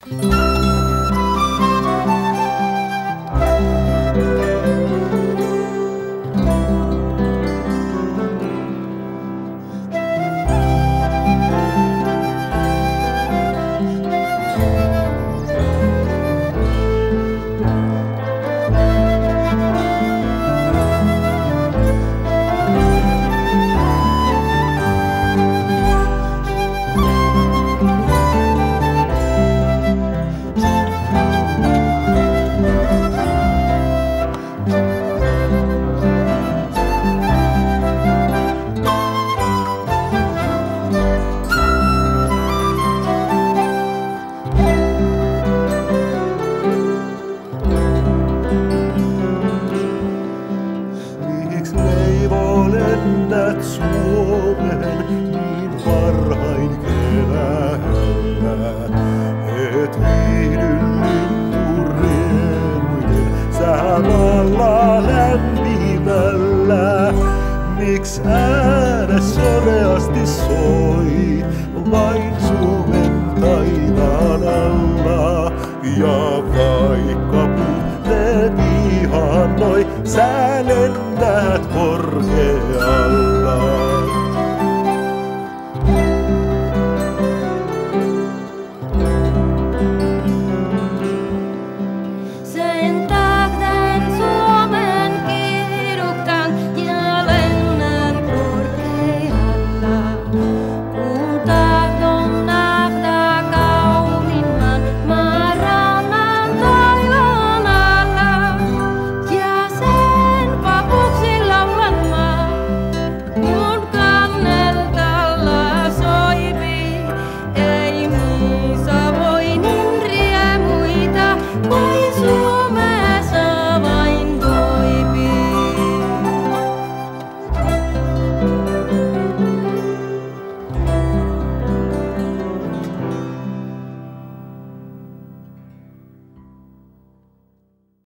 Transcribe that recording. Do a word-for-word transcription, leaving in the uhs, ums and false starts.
Lennät Suomeen niin varhain keväällä, et viihdy linnunriemujen samalla lämpimällä. Miks ääne soreasti soi vain Suomen taivaan alla? Ja vaikka puhteet ihannoi, sä lennät